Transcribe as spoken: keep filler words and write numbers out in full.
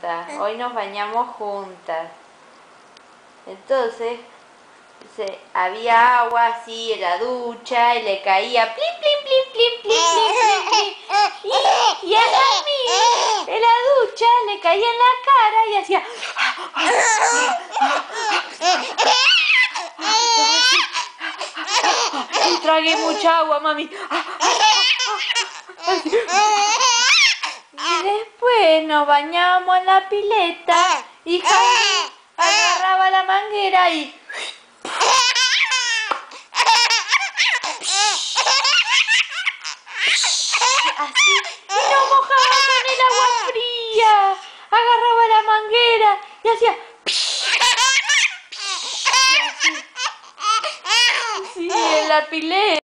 juntas. Hoy nos bañamos juntas. Entonces, se, había agua así en la ducha y le caía plim, plim, plim, plim, plim, plim, plim, plim. Y, y a Jasmine en la ducha le caía en la cara y hacía... Y tragué mucha agua, mami. Y después nos bañábamos en la pileta y Jasmine agarraba la manguera y... así, y nos mojaba con el agua fría. Agarraba la manguera y hacía... y así. Sí, en la pileta.